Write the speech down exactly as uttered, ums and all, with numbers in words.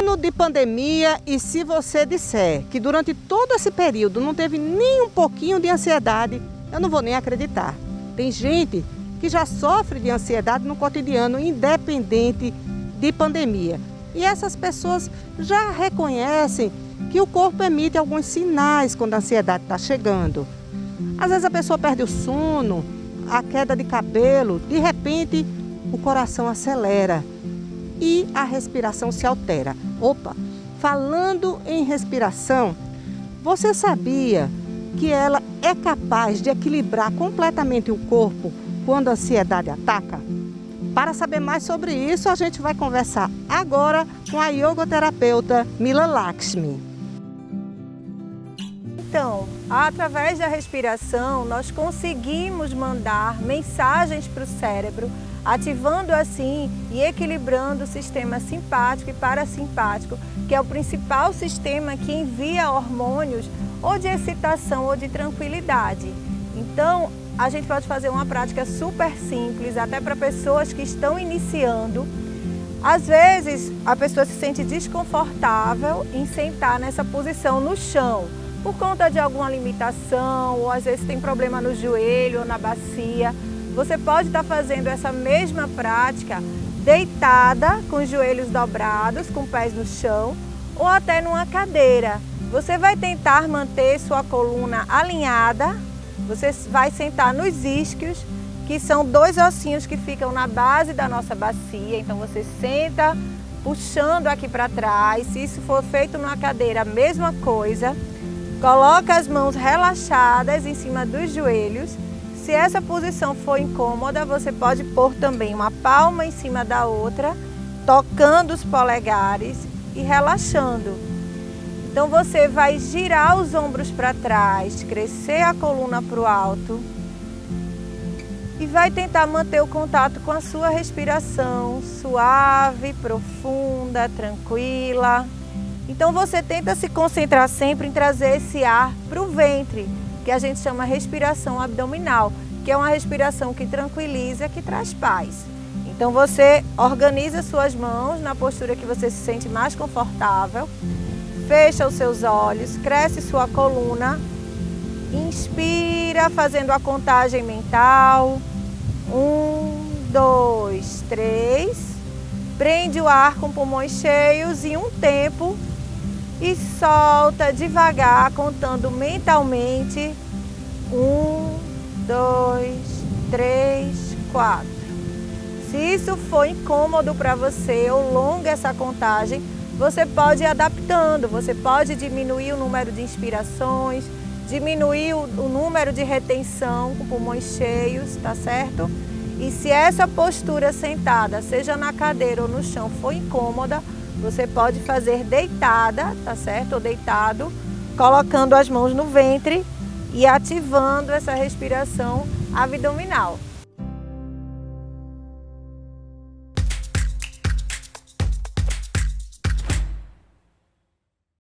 ano de pandemia, e se você disser que durante todo esse período não teve nem um pouquinho de ansiedade, eu não vou nem acreditar. Tem gente que já sofre de ansiedade no cotidiano, independente de pandemia. E essas pessoas já reconhecem que o corpo emite alguns sinais quando a ansiedade está chegando. Às vezes a pessoa perde o sono, a queda de cabelo, de repente o coração acelera e a respiração se altera. Opa, falando em respiração, você sabia que ela é capaz de equilibrar completamente o corpo quando a ansiedade ataca? Para saber mais sobre isso, a gente vai conversar agora com a yogoterapeuta Mila Lakshmi. Então, através da respiração, nós conseguimos mandar mensagens para o cérebro, ativando assim e equilibrando o sistema simpático e parasimpático, que é o principal sistema que envia hormônios ou de excitação ou de tranquilidade. Então, a gente pode fazer uma prática super simples, até para pessoas que estão iniciando. Às vezes, a pessoa se sente desconfortável em sentar nessa posição no chão, por conta de alguma limitação, ou às vezes tem problema no joelho ou na bacia. Você pode estar fazendo essa mesma prática deitada, com os joelhos dobrados, com os pés no chão, ou até numa cadeira. Você vai tentar manter sua coluna alinhada, você vai sentar nos isquios, que são dois ossinhos que ficam na base da nossa bacia. Então você senta puxando aqui para trás. Se isso for feito numa cadeira, a mesma coisa. Coloca as mãos relaxadas em cima dos joelhos. Se essa posição for incômoda, você pode pôr também uma palma em cima da outra, tocando os polegares e relaxando. Então você vai girar os ombros para trás, crescer a coluna para o alto e vai tentar manter o contato com a sua respiração suave, profunda, tranquila. Então você tenta se concentrar sempre em trazer esse ar para o ventre, que a gente chama respiração abdominal, que é uma respiração que tranquiliza, que traz paz. Então você organiza suas mãos na postura que você se sente mais confortável, fecha os seus olhos, cresce sua coluna, inspira fazendo a contagem mental, um, dois, três, prende o ar com pulmões cheios em um tempo, e solta devagar, contando mentalmente. Um, dois, três, quatro. Se isso for incômodo para você ou longa essa contagem, você pode ir adaptando. Você pode diminuir o número de inspirações, diminuir o, o número de retenção com pulmões cheios, tá certo? E se essa postura sentada, seja na cadeira ou no chão, for incômoda, você pode fazer deitada, tá certo? Ou deitado, colocando as mãos no ventre e ativando essa respiração abdominal.